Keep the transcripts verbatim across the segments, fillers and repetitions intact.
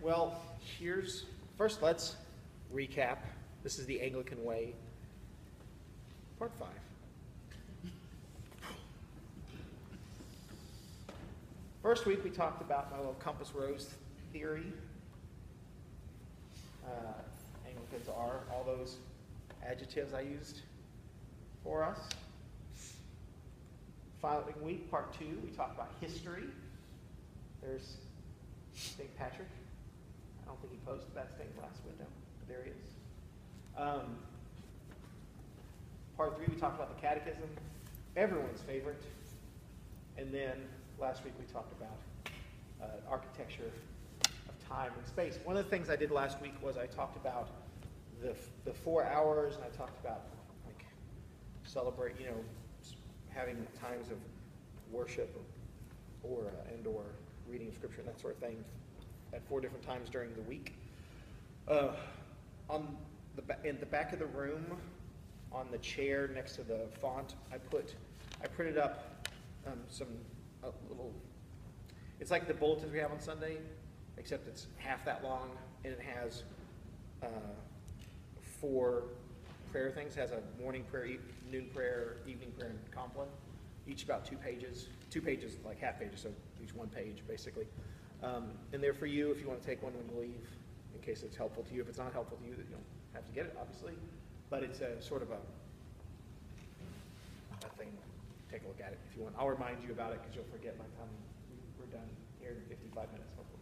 Well, here's, first let's recap. This is the Anglican Way, part five. First week we talked about my little compass rose theory. Uh, Anglicans are all those adjectives I used for us. Following week, part two, we talked about history. There's Saint Patrick. I don't think he posted that stained glass window, but there he is. Um, part three, we talked about the catechism, everyone's favorite. And then last week we talked about uh, architecture of time and space. One of the things I did last week was I talked about the, the four hours, and I talked about like celebrate, you know, having times of worship or, or uh, and or reading of scripture and that sort of thing at four different times during the week. Uh, on the ba in the back of the room, on the chair next to the font, I put I printed up um, some a little. It's like the bulletins we have on Sunday, except it's half that long, and it has uh, four prayer things. It has a morning prayer, e noon prayer, evening prayer, and compline. Each about two pages. Two pages, like half pages, so each one page, basically. Um, and they're for you if you want to take one when you leave, in case it's helpful to you. If it's not helpful to you, then you don't have to get it, obviously. But it's a sort of a, a thing. Take a look at it if you want. I'll remind you about it because you'll forget by the time we're done here in fifty-five minutes, hopefully.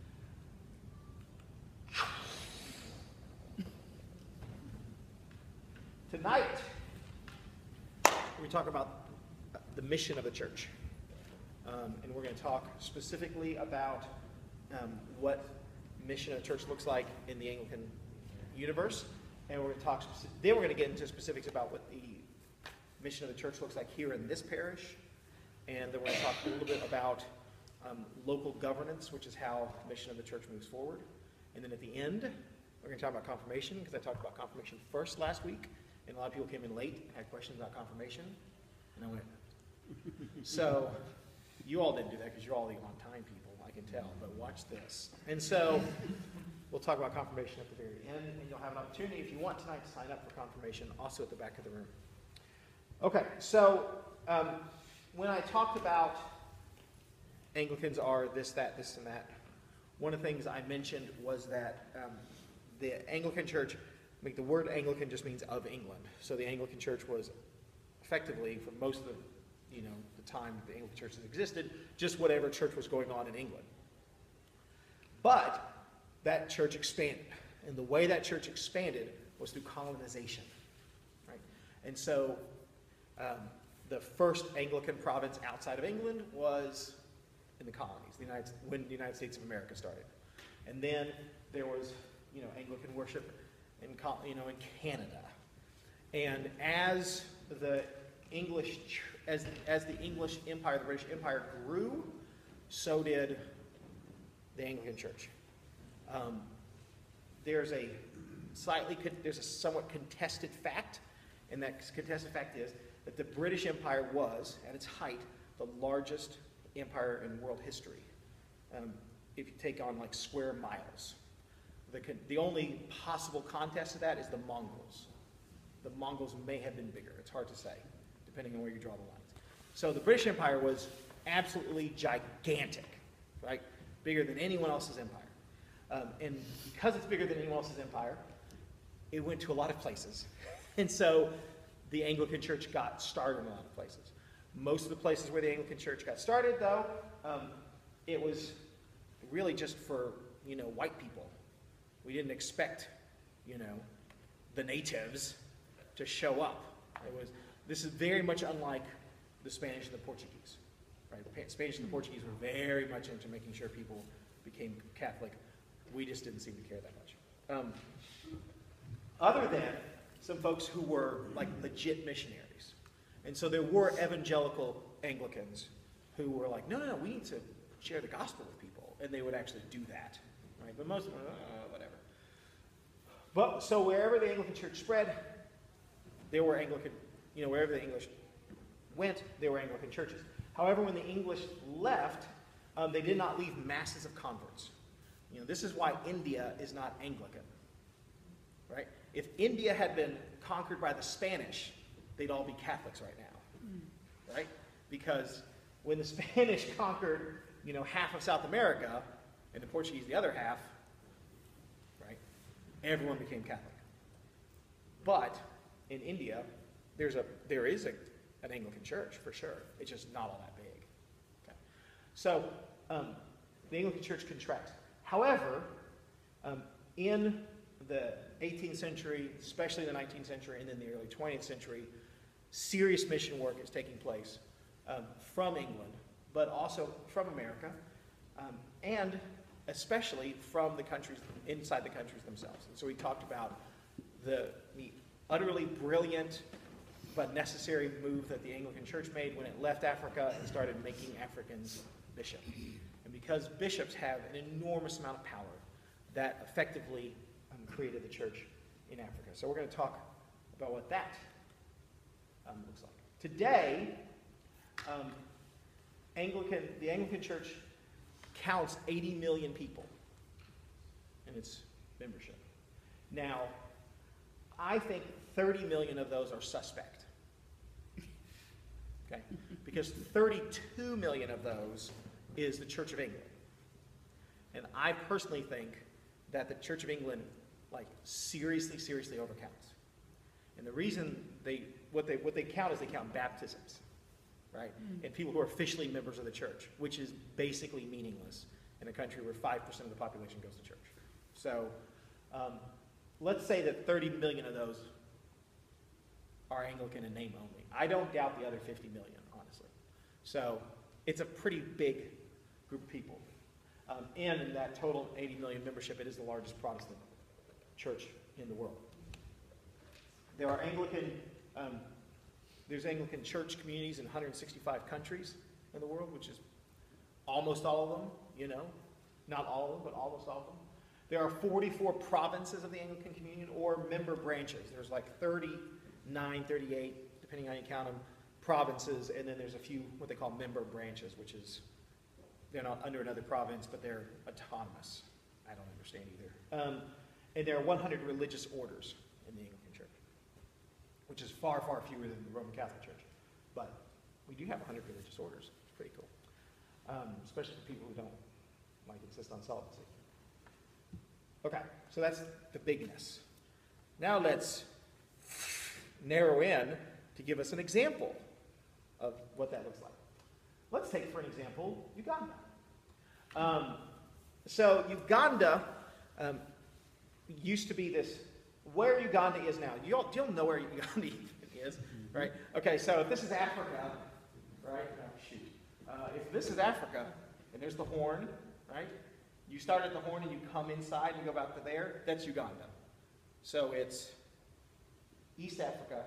Tonight, we talk about the mission of the church. Um, and we're going to talk specifically about um, what mission of the church looks like in the Anglican universe. And we're going to talk, then we're going to get into specifics about what the mission of the church looks like here in this parish. And then we're going to talk a little bit about um, local governance, which is how the mission of the church moves forward. And then at the end, we're going to talk about confirmation, because I talked about confirmation first last week. And a lot of people came in late and had questions about confirmation. And I went, so you all didn't do that because you're all the on-time people, I can tell, but watch this. And so we'll talk about confirmation at the very end, and you'll have an opportunity, if you want tonight, to sign up for confirmation, also at the back of the room. Okay, so um, when I talked about Anglicans are this, that, this, and that, one of the things I mentioned was that um, the Anglican Church, I mean, the word Anglican just means of England. So the Anglican Church was effectively, for most of the, you know, the time the Anglican Church has existed, just whatever church was going on in England. But that church expanded, and the way that church expanded was through colonization, right? And so um, the first Anglican province outside of England was in the colonies, the United, when the United States of America started. And then there was, you know, Anglican worship in, you know, in Canada. And as the English, as, as the English Empire, the British Empire grew, so did the Anglican Church. Um, there's a slightly, there's a somewhat contested fact, and that contested fact is that the British Empire was, at its height, the largest empire in world history. Um, if you take on like square miles. The, the only possible contest to that is the Mongols. The Mongols may have been bigger. It's hard to say, depending on where you draw the lines. So the British Empire was absolutely gigantic, right? Bigger than anyone else's empire. Um, and because it's bigger than anyone else's empire, it went to a lot of places. And so the Anglican Church got started in a lot of places. Most of the places where the Anglican Church got started, though, um, it was really just for, you know, white people. We didn't expect, you know, the natives to show up. It was, this is very much unlike the Spanish and the Portuguese, right? The Spanish and the Portuguese were very much into making sure people became Catholic. We just didn't seem to care that much. Um, other than some folks who were like legit missionaries. And so there were evangelical Anglicans who were like, no, no, no, we need to share the gospel with people. And they would actually do that, right? But most of them were, uh, whatever. But so wherever the Anglican Church spread, there were Anglican, you know, wherever the English went, there were Anglican churches. However, when the English left, um, they did not leave masses of converts. You know, this is why India is not Anglican, right? If India had been conquered by the Spanish, they'd all be Catholics right now, right? Because when the Spanish conquered, you know, half of South America, and the Portuguese the other half, right, everyone became Catholic. But in India, there's a there is a, an Anglican church for sure. It's just not all that big. Okay. So um, the Anglican church contracts. However, um, in the eighteenth century, especially the nineteenth century, and then the early twentieth century, serious mission work is taking place um, from England, but also from America, um, and especially from the countries, inside the countries themselves. And so we talked about the, the utterly brilliant but necessary move that the Anglican Church made when it left Africa and started making Africans bishops. And because bishops have an enormous amount of power, that effectively um, created the church in Africa. So we're going to talk about what that um, looks like. Today, um, Anglican, the Anglican Church counts eighty million people in its membership. Now, I think thirty million of those are suspect. Okay? Because thirty-two million of those is the Church of England. And I personally think that the Church of England, like, seriously, seriously overcounts. And the reason they, what they, what they count is they count baptisms, right? Mm. And people who are officially members of the church, which is basically meaningless in a country where five percent of the population goes to church. So, um, let's say that thirty million of those are Anglican in name only. I don't doubt the other fifty million, honestly. So it's a pretty big group of people. Um, and in that total eighty million membership, it is the largest Protestant church in the world. There are Anglican, um, there's Anglican church communities in one hundred sixty-five countries in the world, which is almost all of them, you know. Not all of them, but almost all of them. There are forty-four provinces of the Anglican Communion, or member branches. There's like thirty-nine, thirty-eight, depending on how you count them, provinces, and then there's a few what they call member branches, which is, they're not under another province, but they're autonomous. I don't understand either. Um, and there are one hundred religious orders in the Anglican Church, which is far, far fewer than the Roman Catholic Church. But we do have one hundred religious orders. It's pretty cool, um, especially for people who don't like insist on celibacy. Okay, so that's the bigness. Now let's narrow in to give us an example of what that looks like. Let's take, for an example, Uganda. Um, so Uganda um, used to be this, where Uganda is now. You'll, you'll know where Uganda is, right? Okay, so if this is Africa, right? Oh, shoot. Uh, if this is Africa, and there's the Horn, right? You start at the Horn and you come inside and you go about to there, that's Uganda. So it's East Africa,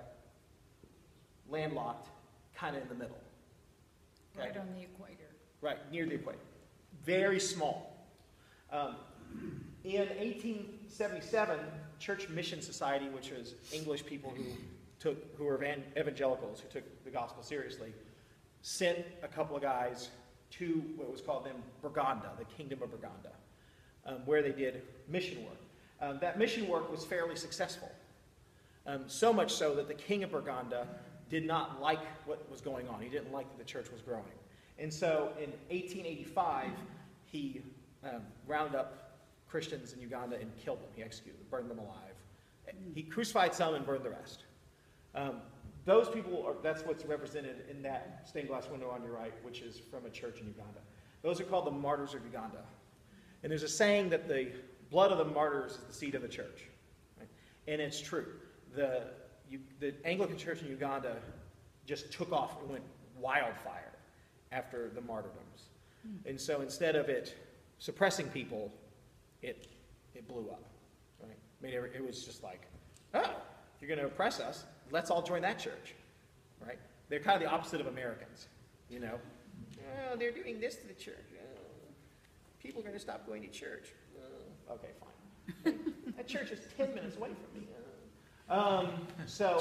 landlocked, kind of in the middle. Okay? Right on the equator. Right, near the equator. Very small. Um, in eighteen seventy-seven, Church Mission Society, which was English people who took, who were evangelicals, who took the gospel seriously, sent a couple of guys to what was called then Burganda, the Kingdom of Burganda, um, where they did mission work. Um, that mission work was fairly successful, um, so much so that the king of Burganda did not like what was going on. He didn't like that the church was growing. And so in eighteen eighty-five, he um, rounded up Christians in Uganda and killed them. He executed them, burned them alive. He crucified some and burned the rest. Um, Those people, are, that's what's represented in that stained glass window on your right, which is from a church in Uganda. Those are called the martyrs of Uganda. And there's a saying that the blood of the martyrs is the seed of the church. Right? And it's true. The, you, the Anglican church in Uganda just took off and went wildfire after the martyrdoms. Hmm. And so instead of it suppressing people, it, it blew up. Right? I mean, it, it was just like, oh, you're going to oppress us, let's all join that church, right? They're kind of the opposite of Americans, you know. Oh, they're doing this to the church. Oh, people are going to stop going to church. Oh, okay, fine. That church is ten minutes away from me. Oh. Um, so,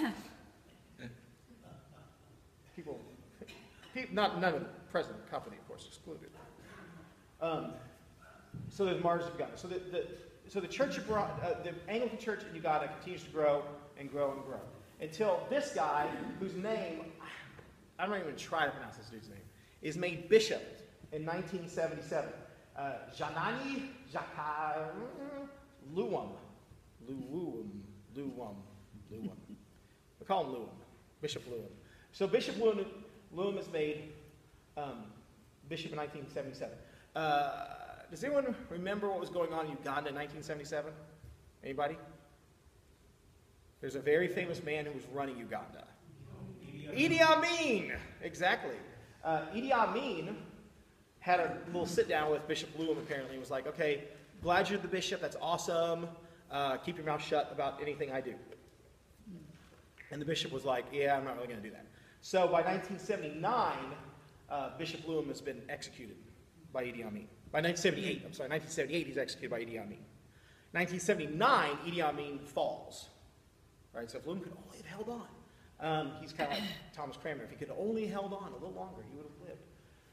people, people, not none of the present company, of course, excluded. Um, so there's martyrs of Uganda. So the, the, so the church of, uh, the Anglican church in Uganda continues to grow and grow and grow. Until this guy, whose name, I don't even try to pronounce this dude's name, is made bishop in nineteen seventy-seven. Uh, Janani Jaka Luwum. Luwum. Luwum. Luwum. We call him Luwum. Bishop Luwum. So Bishop Luwum, Luwum is made um, bishop in nineteen seventy-seven. Uh, does anyone remember what was going on in Uganda in nineteen seventy-seven? Anybody? There's a very famous man who was running Uganda. Idi Amin! Exactly. Uh, Idi Amin had a little sit-down with Bishop Luwum, apparently, and was like, okay, glad you're the bishop, that's awesome. Uh, keep your mouth shut about anything I do. And the bishop was like, yeah, I'm not really going to do that. So by nineteen seventy-nine, uh, Bishop Luwum has been executed by Idi Amin. By nineteen seventy-eight, I'm sorry, nineteen seventy-eight, he's executed by Idi Amin. nineteen seventy-nine, Idi Amin falls. Right, so if Luwum could only have held on, um, he's kind of like Thomas Cranmer. If he could only held on a little longer, he would have lived.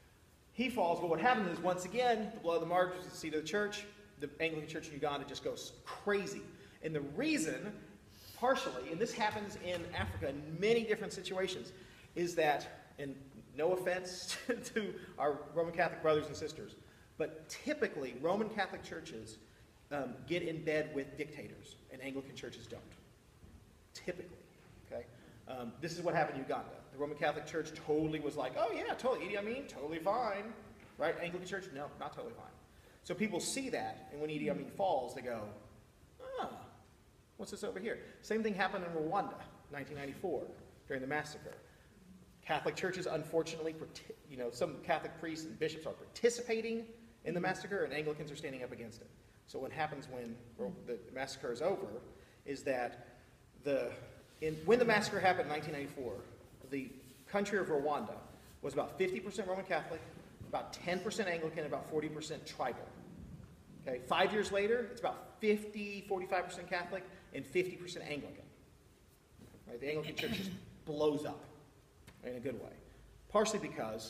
He falls, but what happens is, once again, the blood of the martyrs is the seat of the church. The Anglican church in Uganda just goes crazy. And the reason, partially, and this happens in Africa in many different situations, is that, and no offense to our Roman Catholic brothers and sisters, but typically Roman Catholic churches um, get in bed with dictators, and Anglican churches don't. Typically, okay? Um, this is what happened in Uganda. The Roman Catholic Church totally was like, oh yeah, totally, Idi Amin, totally fine. Right? Anglican Church, no, not totally fine. So people see that, and when Idi Amin falls, they go, ah, what's this over here? Same thing happened in Rwanda, nineteen ninety-four, during the massacre. Catholic churches, unfortunately, you know, some Catholic priests and bishops are participating in the massacre, and Anglicans are standing up against it. So what happens when the massacre is over is that the, in, when the massacre happened in nineteen ninety-four, the country of Rwanda was about fifty percent Roman Catholic, about ten percent Anglican, and about forty percent tribal. Okay, five years later, it's about fifty, forty-five percent Catholic and fifty percent Anglican. Right, the Anglican church just blows up in a good way, partially because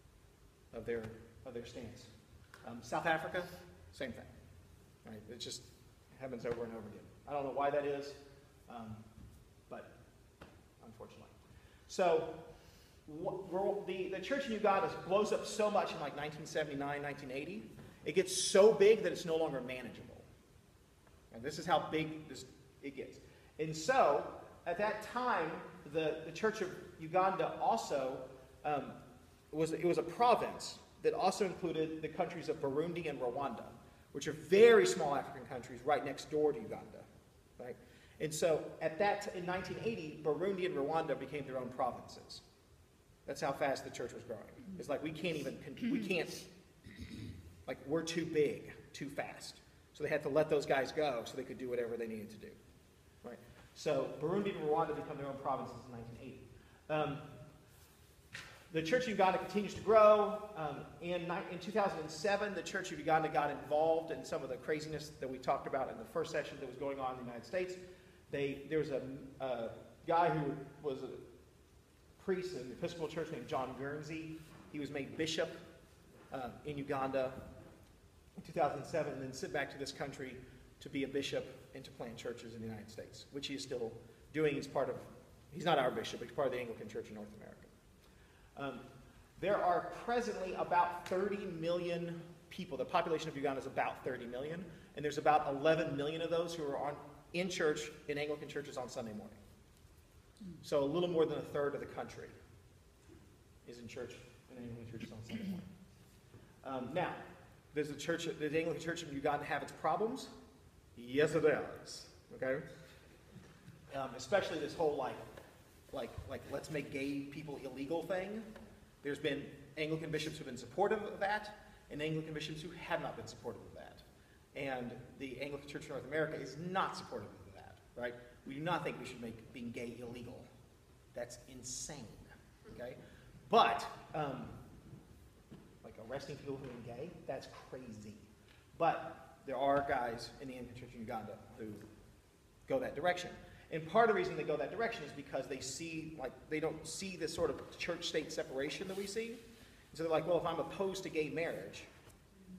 of their of their stance. Um, South Africa, same thing. Right, it just happens over and over again. I don't know why that is, um, but unfortunately. So what, the, the church in Uganda blows up so much in like nineteen seventy-nine, nineteen eighty, it gets so big that it's no longer manageable. And this is how big this, it gets. And so, at that time, the, the church of Uganda also, um, was, it was a province that also included the countries of Burundi and Rwanda, which are very small African countries right next door to Uganda. Right? And so, at that, in nineteen eighty, Burundi and Rwanda became their own provinces. That's how fast the church was growing. It's like we can't even, we can't, like we're too big, too fast. So they had to let those guys go so they could do whatever they needed to do. Right? So Burundi and Rwanda become their own provinces in nineteen eighty. Um, the Church of Uganda continues to grow. Um, in, in two thousand seven, the Church of Uganda got involved in some of the craziness that we talked about in the first session that was going on in the United States. They, there was a, a guy who was a priest in the Episcopal Church named John Guernsey. He was made bishop uh, in Uganda in two thousand seven, and then sent back to this country to be a bishop and to plant churches in the United States, which he is still doing. He's part of, he's not our bishop, he's part of the Anglican Church in North America. Um, there are presently about thirty million people. The population of Uganda is about thirty million, and there's about eleven million of those who are on, in church, in Anglican churches on Sunday morning. So a little more than a third of the country is in church, in Anglican churches on Sunday morning. Um, now, does the church, does the Anglican Church in Uganda have its problems? Yes, it does. Okay, um, especially this whole like, like, like, let's make gay people illegal thing. There's been Anglican bishops who've been supportive of that, and Anglican bishops who have not been supportive of that. And the Anglican Church in North America is not supportive of that. Right? We do not think we should make being gay illegal. That's insane, okay? But, um, like arresting people who are gay, that's crazy. But there are guys in the Anglican Church in Uganda who go that direction. And part of the reason they go that direction is because they see, like, they don't see this sort of church-state separation that we see. So they're like, well, if I'm opposed to gay marriage,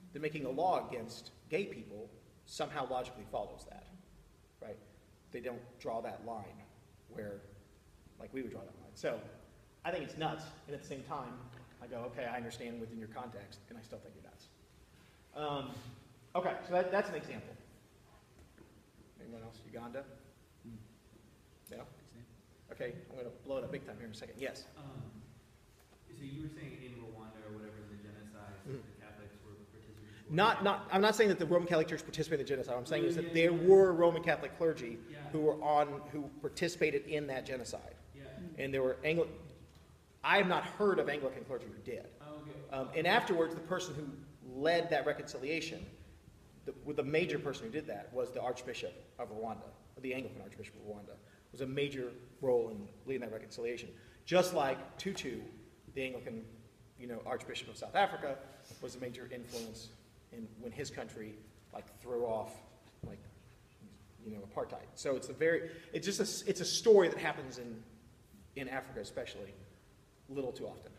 then making a law against gay people somehow logically follows that, right? They don't draw that line where, like we would draw that line. So I think it's nuts, and at the same time, I go, okay, I understand within your context, and I still think you're nuts. Um, okay, so that, that's an example. Anyone else? Uganda? No? Okay, I'm going to blow it up big time here in a second. Yes? Um, so you were saying in Rwanda or whatever, the genocide, mm-hmm. the Catholics were participating? Not, not, I'm not saying that the Roman Catholic Church participated in the genocide. What I'm saying is that there were Roman Catholic clergy yeah. who were on, who participated in that genocide. Yeah. And there were Angli- I have not heard of Anglican clergy who did. Oh, okay. Um, and afterwards, the person who led that reconciliation, the, the major person who did that was the Archbishop of Rwanda, the Anglican Archbishop of Rwanda, was a major role in leading that reconciliation. Just like Tutu, the Anglican, you know, Archbishop of South Africa, was a major influence in when his country like threw off like you know apartheid. So it's a very it's just a it's a story that happens in in Africa especially little too often.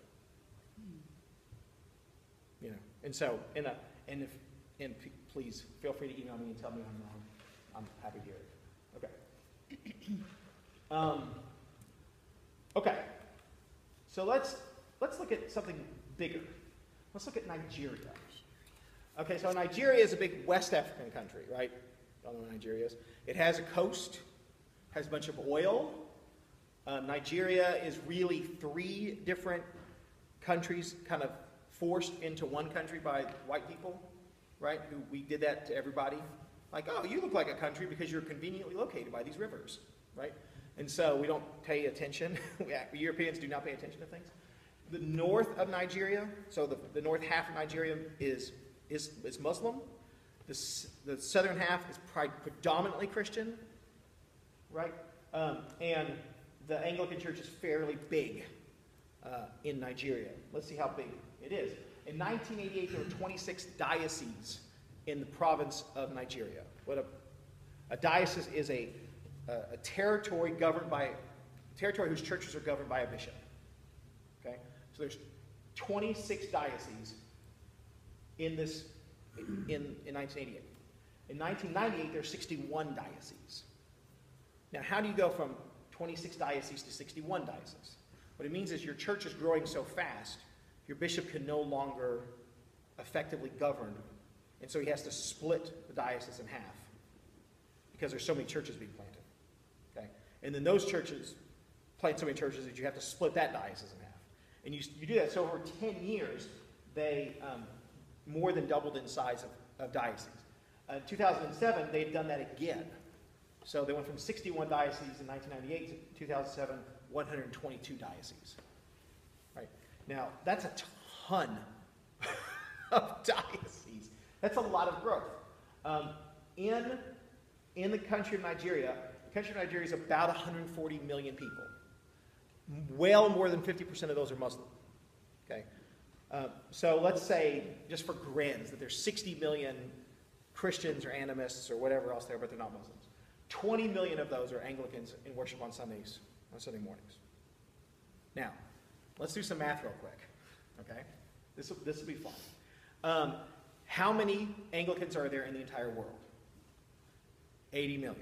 You know, and so and uh, and if and p- please feel free to email me and tell me I'm wrong. I'm happy to hear it. Okay. Um, okay. So let's let's look at something bigger. Let's look at Nigeria. Okay, so Nigeria is a big West African country, right? Y'all know what Nigeria is. It has a coast, has a bunch of oil. Uh, Nigeria is really three different countries kind of forced into one country by white people, right? Who we did that to everybody. Like, oh, you look like a country because you're conveniently located by these rivers, right? And so we don't pay attention. we, Europeans do not pay attention to things. The north of Nigeria, so the, the north half of Nigeria is is, is Muslim. The, the southern half is predominantly Christian, right? Um, and the Anglican Church is fairly big uh, in Nigeria. Let's see how big it is. In nineteen eighty-eight, there were twenty-six dioceses in the province of Nigeria. What a, a diocese is a, a, a territory governed by, territory whose churches are governed by a bishop. Okay? So there's twenty-six dioceses in this, in, in nineteen eighty-eight. In nineteen ninety-eight, there are sixty-one dioceses. Now, how do you go from twenty-six dioceses to sixty-one dioceses? What it means is your church is growing so fast, your bishop can no longer effectively govern, and so he has to split the diocese in half because there's so many churches being planted. Okay? And then those churches plant so many churches that you have to split that diocese in half. And you, you do that, so over ten years, they um, more than doubled in size of, of dioceses. Uh, in two thousand seven, they had done that again. So they went from sixty-one dioceses in nineteen ninety-eight to two thousand seven, one hundred twenty-two dioceses. Right? Now, that's a ton of dioceses. That's a lot of growth. Um, in, in the country of Nigeria, the country of Nigeria is about one hundred forty million people. Well more than fifty percent of those are Muslim. Okay? Uh, so let's say, just for grins, that there's sixty million Christians or animists or whatever else there, but they're not Muslims. twenty million of those are Anglicans and worship on Sundays, on Sunday mornings. Now, let's do some math real quick. Okay? This will, this will be fun. Um, how many Anglicans are there in the entire world? eighty million.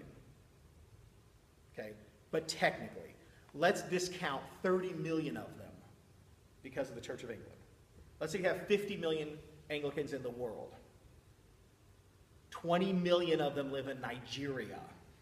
Okay? But technically, let's discount thirty million of them because of the Church of England. Let's say you have fifty million Anglicans in the world. twenty million of them live in Nigeria.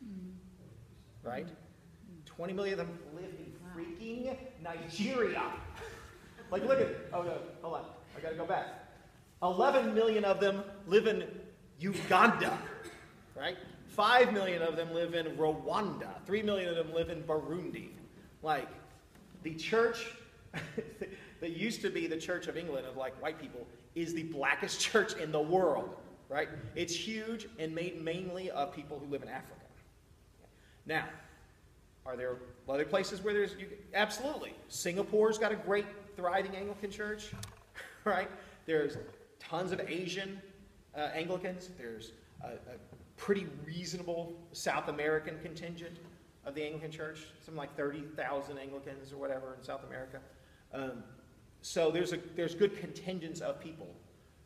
Right? twenty million of them live in freaking Nigeria. Like, look at, oh no, hold on, I gotta go back. eleven million of them live in Uganda, right? five million of them live in Rwanda. three million of them live in Burundi. Like, the church that used to be the Church of England of like white people is the blackest church in the world, right? It's huge and made mainly of people who live in Africa. Now, are there other places where there's, you, absolutely. Singapore's got a great, thriving Anglican church, right? There's tons of Asian uh, Anglicans. There's a, a pretty reasonable South American contingent of the Anglican church, something like thirty thousand Anglicans or whatever in South America. Um, so there's, a, there's good contingents of people.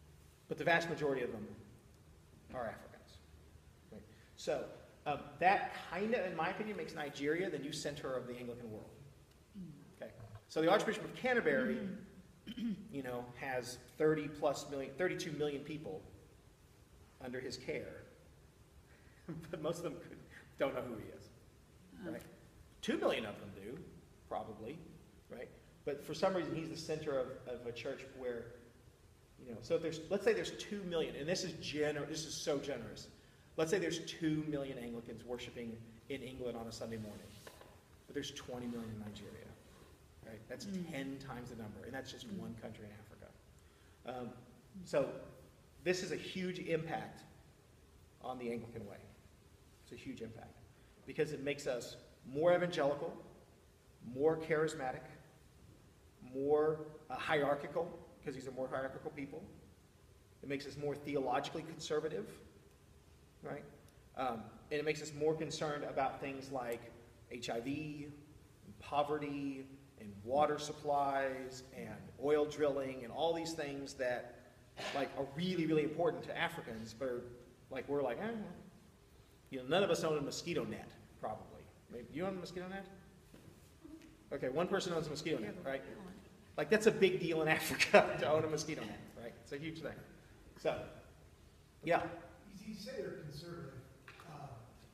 but the vast majority of them are Africans. Right? So um, that kind of, in my opinion, makes Nigeria the new center of the Anglican world. Okay, so the Archbishop of Canterbury, you know, has thirty plus million, thirty-two million people under his care, but most of them don't know who he is. Right? Two million of them do, probably, right? But for some reason, he's the center of, of a church where, you know, so if there's, let's say there's two million, and this is gener, this is so generous. Let's say there's two million Anglicans worshiping in England on a Sunday morning, but there's twenty million in Nigeria, right? That's mm. ten times the number, and that's just mm. one country in Africa. Um, so this is a huge impact on the Anglican way. It's a huge impact because it makes us more evangelical, more charismatic, more uh, hierarchical, because these are more hierarchical people. It makes us more theologically conservative, right? Um, and it makes us more concerned about things like H I V, and poverty, and water supplies, and oil drilling, and all these things that like are really, really important to Africans, but are, like we're like, eh, you know, none of us own a mosquito net, probably. Maybe you own a mosquito net? Okay, one person owns a mosquito net, right? Like that's a big deal in Africa to own a mosquito net, right? It's a huge thing. So, yeah. You say they're conservative, um,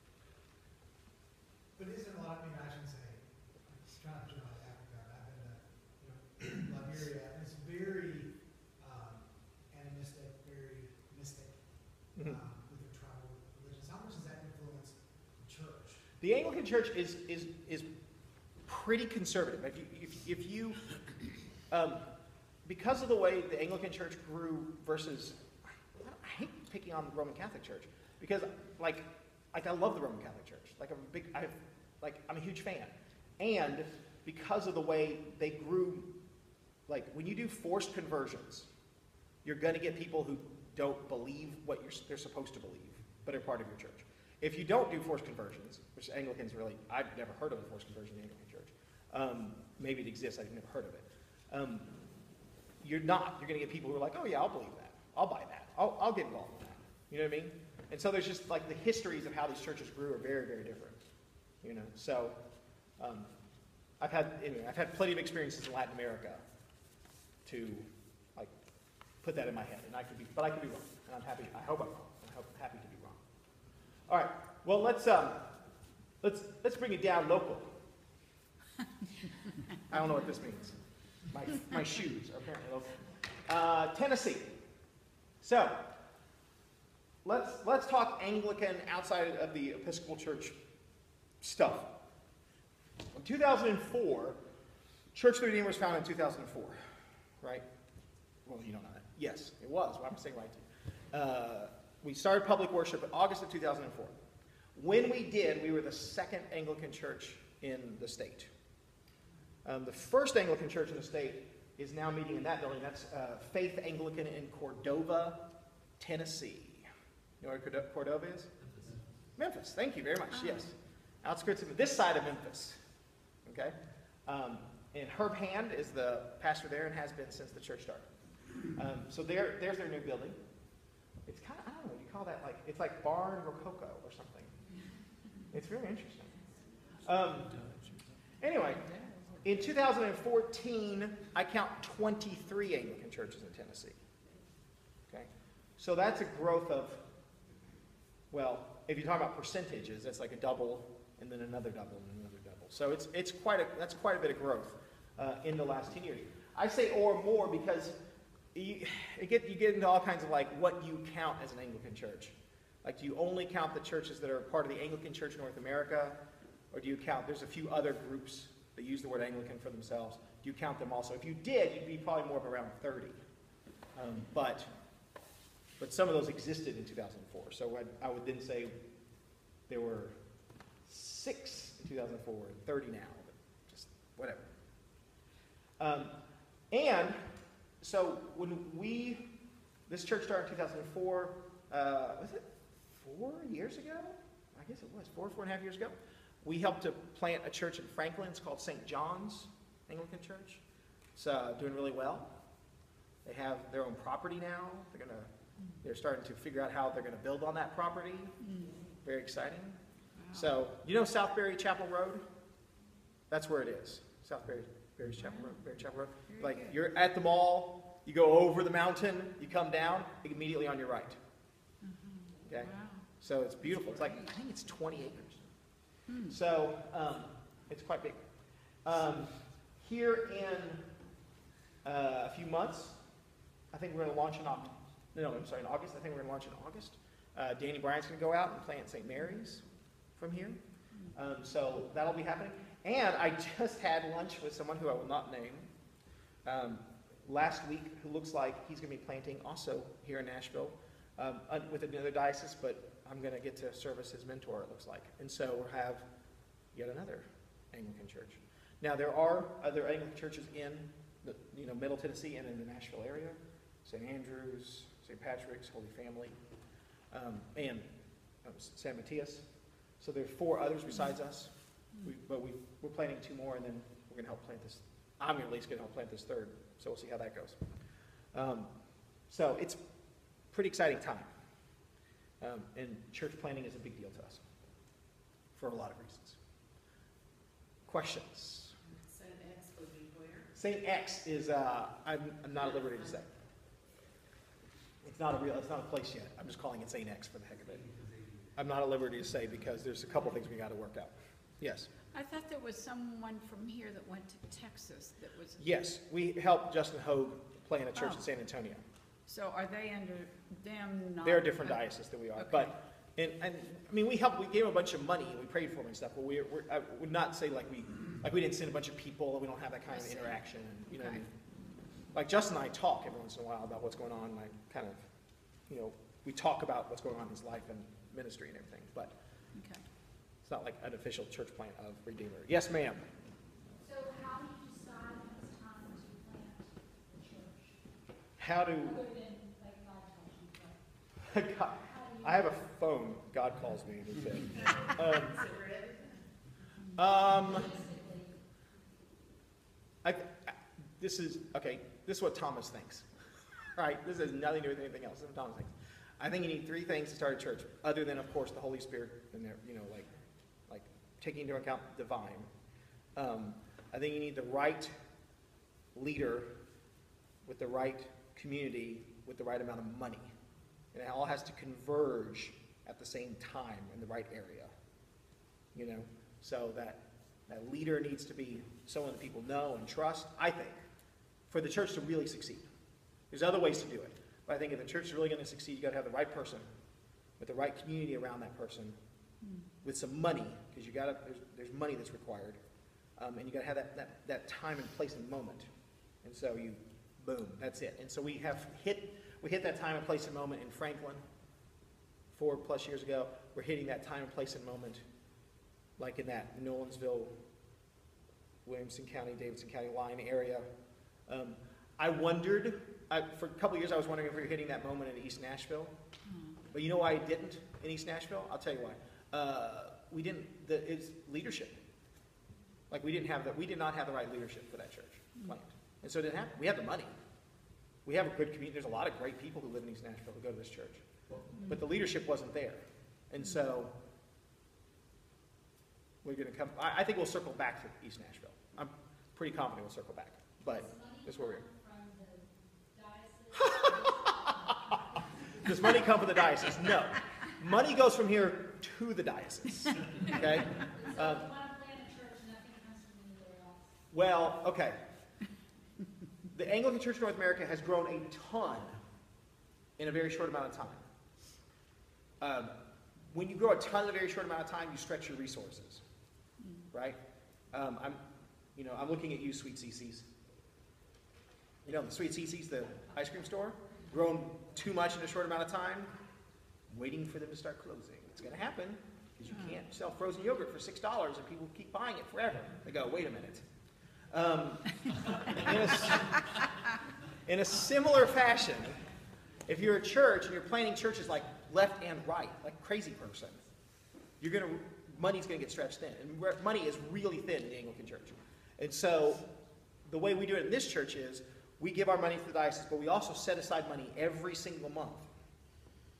but isn't a lot, I mean, I shouldn't say, I'm just trying to generalize Africa, I've been to, you know, Liberia, and it's very um, animistic, very mystic um, Mm-hmm. with their tribal religions. How much does that influence the church? The Anglican Church is is is pretty conservative. If you, if, if you um, because of the way the Anglican Church grew versus, I hate picking on the Roman Catholic Church because like like I love the Roman Catholic Church. Like I'm a big, I like I'm a huge fan, and because of the way they grew, like when you do forced conversions, you're going to get people who don't believe what you're, they're supposed to believe, but are part of your church. If you don't do forced conversions, which Anglicans really, I've never heard of a forced conversion in the Anglican Church. Um, maybe it exists, I've never heard of it. Um, you're not, you're going to get people who are like, oh yeah, I'll believe that. I'll buy that. I'll, I'll get involved in that. You know what I mean? And so there's just like the histories of how these churches grew are very, very different. You know, so um, I've had, anyway, I've had plenty of experiences in Latin America to like put that in my head, and I could be, but I could be wrong, and I'm happy. I hope I'm wrong. I hope happy to be wrong. All right. Well, let's um, let's let's bring it down local. I don't know what this means. My my shoes are apparently local. Uh, Tennessee. So let's let's talk Anglican outside of the Episcopal Church stuff. In two thousand four, Church of the Redeemer was founded in two thousand four, right? Well, you don't know that. Yes, it was. Well, I'm saying right to you. Uh, we started public worship in August of two thousand four. When we did, we were the second Anglican church in the state. Um, the first Anglican church in the state is now meeting in that building. That's uh, Faith Anglican in Cordova, Tennessee. You know where Cordo- Cordova is? Memphis. Memphis. Thank you very much. Oh. Yes. Outskirts of this side of Memphis. Okay? Um, and Herb Hand is the pastor there and has been since the church started. Um, so there, there's their new building. It's kind of, I don't know, you call that like, it's like barn rococo or something. It's really interesting. Um, anyway, in two thousand fourteen, I count twenty-three Anglican churches in Tennessee. Okay? So that's a growth of, well, if you talk about percentages, that's like a double, and then another double, and another double. So it's it's quite a that's quite a bit of growth uh, in the last ten years. I say or more because you, it get, you get into all kinds of like what you count as an Anglican church. Like, do you only count the churches that are part of the Anglican Church North America, or do you count? There's a few other groups that use the word Anglican for themselves. Do you count them also? If you did, you'd be probably more of around thirty. Um, but but some of those existed in two thousand four. So I, I would then say there were six in two thousand four and thirty now. But just whatever. Um, and so when we, this church started in two thousand four, uh, was it four years ago? I guess it was, four, four and a half years ago. We helped to plant a church in Franklin. It's called Saint John's Anglican Church. It's uh, doing really well. They have their own property now. They're going to They're starting to figure out how they're going to build on that property. Mm. Very exciting. Wow. So, you know Southbury Chapel Road? That's where it is. Southbury Berry's Chapel Road. Berry Chapel Road. Very Like, good. you're at the mall, you go over the mountain, you come down, immediately on your right. Mhm. Okay? Wow. So it's beautiful. It's like, I think it's twenty acres. Hmm. So, um, it's quite big. Um, here in uh, a few months, I think we're going to launch in August. No, I'm sorry, in August. I think we're going to launch in August. Uh, Danny Bryant's going to go out and plant Saint Mary's from here. Um, so that'll be happening. And I just had lunch with someone who I will not name um, last week, who looks like he's going to be planting also here in Nashville um, uh, with another diocese, but I'm going to get to serve as his mentor, it looks like. And so we'll have yet another Anglican church. Now, there are other Anglican churches in the, you know, Middle Tennessee and in the Nashville area. Saint Andrew's, Saint Patrick's, Holy Family, um, and um, San Matthias. So there are four others besides us. We, but we, we're planning two more, and then we're going to help plant this. I'm at least going to help plant this third, so we'll see how that goes. Um, so it's a pretty exciting time. Um, and church planting is a big deal to us for a lot of reasons. Questions? Saint X would be where? Saint X is, uh, I'm, I'm not at liberty to say. It's not a real, it's not a place yet. I'm just calling it Saint X for the heck of it. I'm not at liberty to say because there's a couple things we got to work out. Yes. I thought there was someone from here that went to Texas that was, Yes, we helped Justin Hogue plant a church Oh. in San Antonio. so are they under them not? They're a different diocese than we are. Okay. But, and, and, I mean, we helped, we gave them a bunch of money and we prayed for them and stuff, but we, we're, I would not say like we, like we didn't send a bunch of people and we don't have that kind I of see. interaction. And, you know what I Okay. mean? Like Justin and I talk every once in a while about what's going on, and I kind of, you know, we talk about what's going on in his life and ministry and everything, but Okay. it's not like an official church plant of Redeemer. Yes, ma'am. So how do you decide when it's time to plant the church? How do, Other than like God tells you, but God, how do you? I have a phone, God calls me, and he said, um, um, Realistically, I, I- this is, okay, this is what Thomas thinks, right? This has nothing to do with anything else, this is what Thomas thinks. I think you need three things to start a church, other than, of course, the Holy Spirit, and there, you know, like, like taking into account divine. Um, I think you need the right leader with the right community with the right amount of money. And it all has to converge at the same time in the right area. You know, so that that leader needs to be someone that people know and trust, I think, for the church to really succeed. There's other ways to do it. But I think if the church is really going to succeed, you've got to have the right person with the right community around that person with some money, because you got to, there's, there's money that's required. Um, and you got to have that, that, that time and place and moment. And so you, boom, that's it. And so we have hit, we hit that time and place and moment in Franklin four plus years ago. We're hitting that time and place and moment like in that Nolensville, Williamson County, Davidson County line area. Um, I wondered, I, for a couple of years I was wondering if we were hitting that moment in East Nashville. But you know why I didn't in East Nashville? I'll tell you why. Uh, we didn't, the, it's leadership. Like we didn't have that, we did not have the right leadership for that church plant. And so it didn't happen. We have the money. We have a good community. There's a lot of great people who live in East Nashville who go to this church. But the leadership wasn't there. And so we're going to come, I, I think we'll circle back to East Nashville. I'm pretty confident we'll circle back. But that's where we're from the diocese. Does money come from the diocese? No. Money goes from here to the diocese. Okay? So Um, if you want to plant a church, nothing comes from anywhere else. well, okay. The Anglican Church of North America has grown a ton in a very short amount of time. Um, when you grow a ton in a very short amount of time, you stretch your resources, right? Um, I'm, you know, I'm looking at you, Sweet C C's. You know, the Sweet C C's, the ice cream store, grown too much in a short amount of time, waiting for them to start closing. It's going to happen because you can't sell frozen yogurt for six dollars and people keep buying it forever. They go, wait a minute. Um, in, a, in a similar fashion, if you're a church and you're planting churches like left and right, like crazy person, you're going to, money's going to get stretched thin. And re- money is really thin in the Anglican Church. And so the way we do it in this church is we give our money to the diocese, but we also set aside money every single month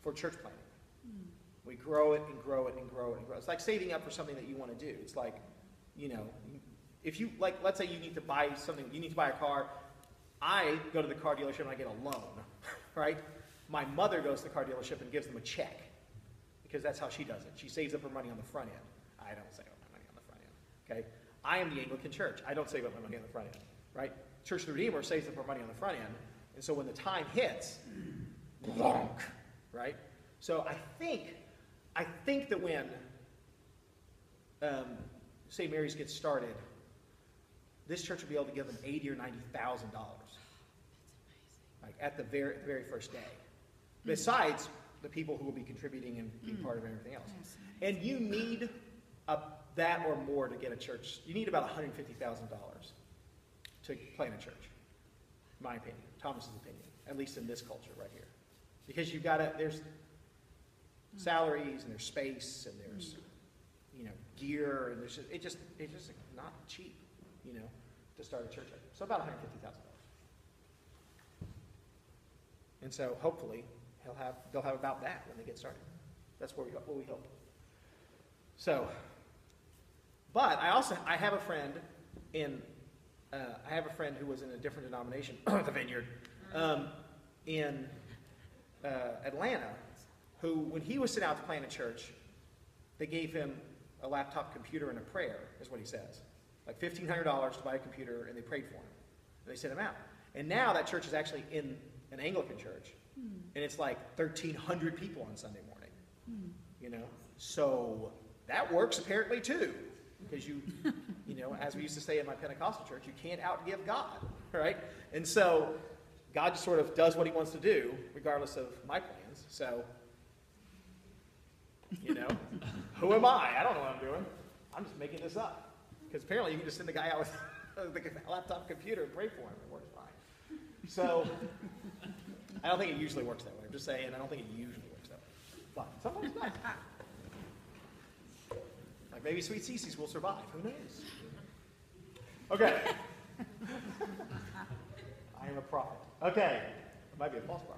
for church planting. We grow it and grow it and grow it and grow it. It's like saving up for something that you want to do. It's like, you know, if you, like, let's say you need to buy something, you need to buy a car. I go to the car dealership and I get a loan, right? My mother goes to the car dealership and gives them a check because that's how she does it. She saves up her money on the front end. I don't save up my money on the front end, okay? I am the Anglican Church. I don't save up my money on the front end, right? Church of the Redeemer saves up her money on the front end, and so when the time hits, bonk, right? So I think, I think that when um, Saint Mary's gets started, this church will be able to give them eighty or ninety thousand dollars, like at the very, the very first day. Besides the people who will be contributing and being part of everything else. And you need a, that or more to get a church. You need about one hundred fifty thousand dollars to plant a church, in my opinion, Thomas's opinion, at least in this culture right here. Because you've got to, there's salaries and there's space and there's, you know, gear and there's just, it just, it's just not cheap, you know, to start a church. So about one hundred fifty thousand dollars. And so hopefully he'll have, they'll have about that when they get started. That's what we, what we hope. So, but I also, I have a friend in, uh, I have a friend who was in a different denomination, the Vineyard, um, in uh, Atlanta, who, when he was sent out to plant a church, they gave him a laptop computer and a prayer, is what he says. Like fifteen hundred dollars to buy a computer, and they prayed for him. And they sent him out. And now that church is actually in an Anglican church, and it's like thirteen hundred people on Sunday morning. You know? So that works apparently too. Because you, you know, as we used to say in my Pentecostal church, you can't outgive God, right? And so God just sort of does what he wants to do, regardless of my plans. So, you know, who am I? I don't know what I'm doing. I'm just making this up. Because apparently you can just send the guy out with the laptop computer and pray for him. It works fine. So, I don't think it usually works that way. I'm just saying, I don't think it usually works that way. But sometimes it does. Like maybe Sweet Cece's will survive. Who knows? Okay. I am a prophet. Okay. It might be a false prophet.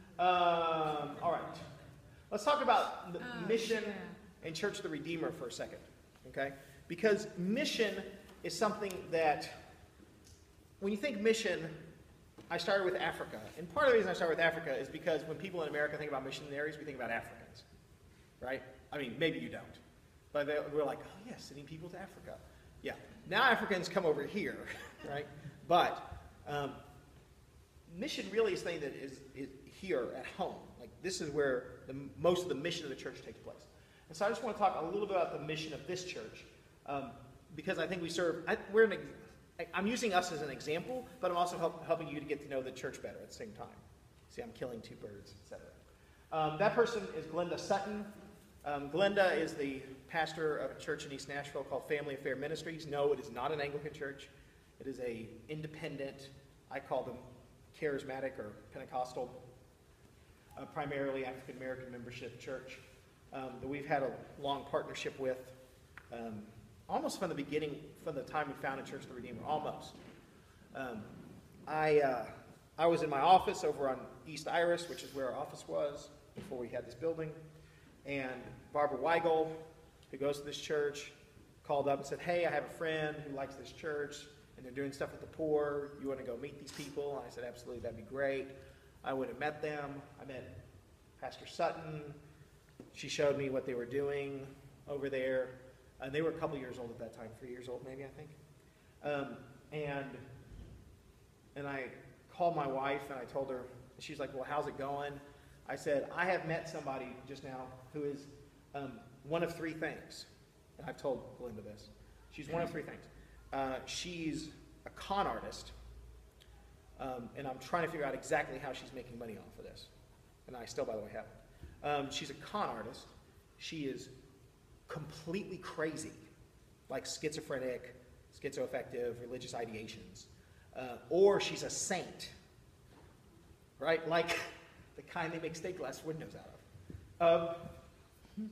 Um, all right. Let's talk about the Oh, mission yeah. and Church of the Redeemer for a second. Okay? Because mission is something that, when you think mission, I started with Africa. And part of the reason I started with Africa is because when people in America think about missionaries, we think about Africans. Right? I mean, maybe you don't. But they, we're like, oh, yeah, sending people to Africa. Yeah. Now Africans come over here, right? But um, mission really is something that is, is here at home. Like, this is where the, most of the mission of the church takes place. And so I just want to talk a little bit about the mission of this church. Um, because I think we serve, I, we're an, I'm using us as an example, but I'm also help, helping you to get to know the church better at the same time. See, I'm killing two birds, et cetera. Um, that person is Glenda Sutton. Um, Glenda is the pastor of a church in East Nashville called Family Affair Ministries. No, it is not an Anglican church. It is a independent, I call them charismatic or Pentecostal, uh, primarily African American membership church um, that we've had a long partnership with, um, almost from the beginning, from the time we founded Church of the Redeemer, almost. Um, I uh, I was in my office over on East Iris, which is where our office was before we had this building. And Barbara Weigel, who goes to this church, called up and said, hey, I have a friend who likes this church, and they're doing stuff with the poor. You want to go meet these people? And I said, absolutely, that'd be great. I would have met them. I met Pastor Sutton. She showed me what they were doing over there. And they were a couple years old at that time, three years old maybe, I think. Um, and, and I called my wife, and I told her, she's like, well, how's it going? I said, I have met somebody just now who is um, one of three things. And I've told Glenda this. She's one of three things. Uh, she's a con artist, um, and I'm trying to figure out exactly how she's making money off of this. And I still, by the way, haven't. Um, she's a con artist. She is completely crazy, like schizophrenic, schizoaffective, religious ideations. Uh, or she's a saint, right? Like the kind they make stained glass windows out of. Um,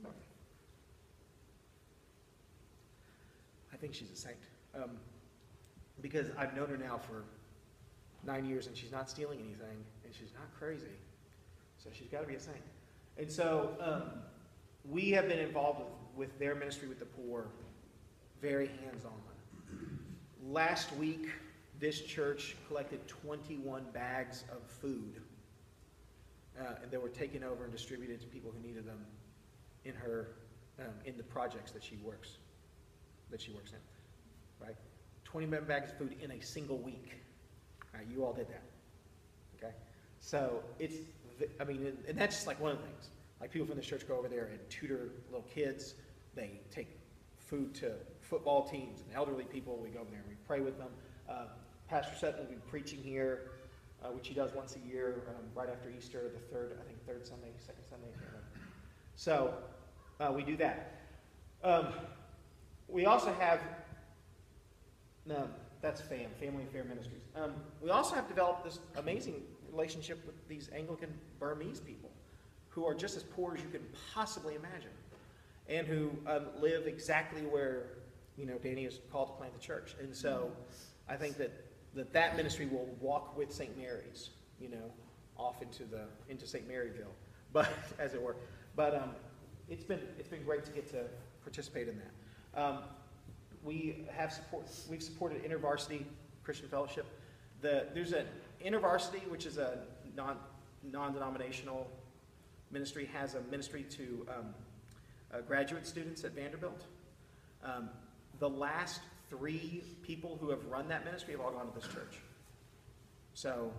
I think she's a saint. Um, because I've known her now for nine years and she's not stealing anything and she's not crazy. So she's got to be a saint. And so um, we have been involved with, with their ministry with the poor, very hands-on. Last week, this church collected twenty-one bags of food, uh, and they were taken over and distributed to people who needed them in her, um, in the projects that she works, that she works in, right? twenty-one bags of food in a single week. All right, you all did that, okay? So it's, I mean, and that's just like one of the things. Like people from this church go over there and tutor little kids. They take food to football teams and elderly people. We go over there and we pray with them. Uh, Pastor Sutton will be preaching here, uh, which he does once a year, um, right after Easter, the third, I think third Sunday, second Sunday. So uh, we do that. Um, we also have, no, that's FAM, Family Affair Ministries. Um, we also have developed this amazing relationship with these Anglican Burmese people who are just as poor as you can possibly imagine, and who um, live exactly where, you know, Danny is called to plant the church. And so I think that that, that ministry will walk with Saint Mary's, you know, off into the into Saint Maryville, but as it were. But um, it's been it's been great to get to participate in that. Um, we have support. We've supported InterVarsity Christian Fellowship. The there's an InterVarsity, which is a non non-denominational ministry, has a ministry to um, uh, graduate students at Vanderbilt. Um, the last three people who have run that ministry have all gone to this church. So,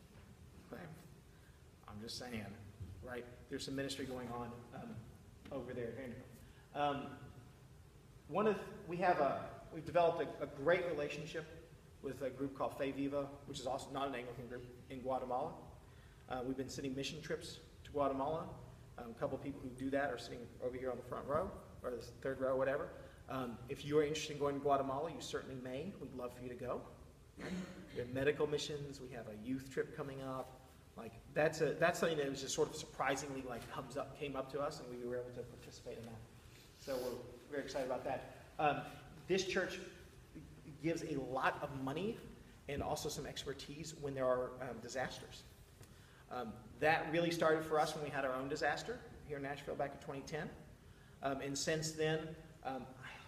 I'm just saying, right? There's some ministry going on um, over there at Vanderbilt. Um, one of we have a we've developed a, a great relationship with a group called Fe Viva, which is also not an Anglican group, in Guatemala. Uh, we've been sending mission trips to Guatemala. Um, a couple of people who do that are sitting over here on the front row, or the third row, whatever. Um, if you are interested in going to Guatemala, you certainly may. We'd love for you to go. We have medical missions. We have a youth trip coming up. Like that's a that's something that was just sort of surprisingly like comes up came up to us, and we were able to participate in that. So we're very excited about that. Um, this church gives a lot of money and also some expertise when there are um, disasters. Um, that really started for us when we had our own disaster here in Nashville back in twenty ten. Um, and since then, um,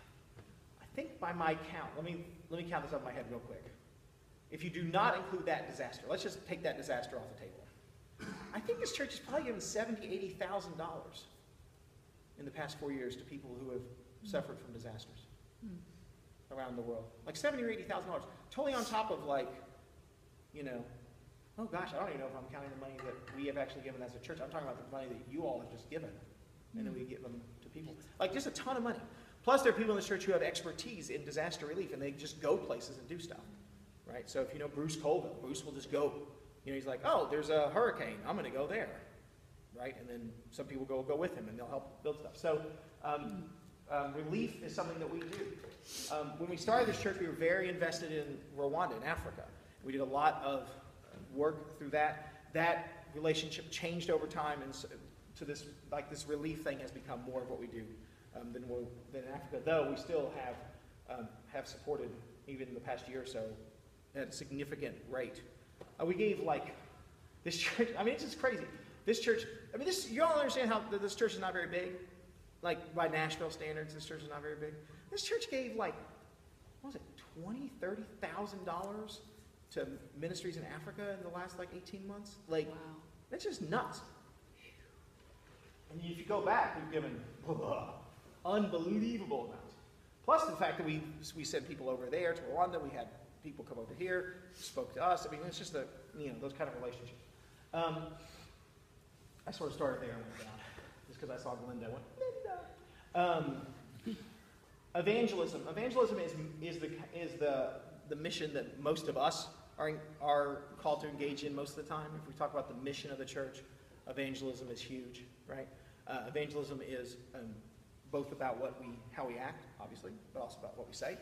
I think by my count, let me, let me count this off my head real quick. If you do not include that disaster, let's just take that disaster off the table. I think this church has probably given seventy thousand dollars, eighty thousand dollars in the past four years to people who have suffered from disasters around the world. Like seventy thousand dollars or eighty thousand dollars. Totally on top of like, you know, oh gosh, I don't even know if I'm counting the money that we have actually given as a church. I'm talking about the money that you all have just given. And then we give them to people. Like just a ton of money. Plus there are people in this church who have expertise in disaster relief, and they just go places and do stuff. Right? So if you know Bruce Colville, Bruce will just go. You know, he's like, oh, there's a hurricane. I'm going to go there. Right? And then some people go go with him, and they'll help build stuff. So um, um, relief is something that we do. Um, when we started this church, we were very invested in Rwanda, in Africa. We did a lot of work through that. That relationship changed over time, and so, to this, like this relief thing has become more of what we do um, than, we'll, than in Africa, though we still have, um, have supported, even in the past year or so, at a significant rate. Uh, we gave like, this church, I mean, it's just crazy. This church, I mean, this, you all understand how this church is not very big? Like, by Nashville standards, this church is not very big. This church gave like, what was it, twenty thousand, thirty thousand dollars to ministries in Africa in the last like eighteen months? Like, Wow. that's just nuts. And if you go back, we've given uh, unbelievable amounts. Plus the fact that we we sent people over there to Rwanda, we had people come over here, spoke to us. I mean, it's just a you know those kind of relationships. Um, I sort of started there and went down, just because I saw Glinda. I went, Glinda. Um, evangelism. Evangelism is is the is the the mission that most of us are are called to engage in most of the time. If we talk about the mission of the church, evangelism is huge, right? Uh, evangelism is um, both about what we, how we act, obviously, but also about what we say,